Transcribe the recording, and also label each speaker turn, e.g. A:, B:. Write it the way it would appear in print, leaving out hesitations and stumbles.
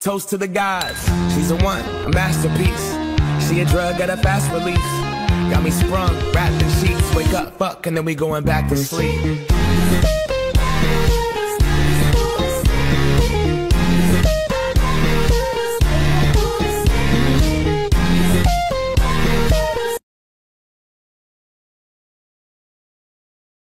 A: Toast to the gods, she's a one, a masterpiece. She a drug at a fast release. Got me sprung, wrapped in sheets. Wake up, fuck, and then we going back to sleep.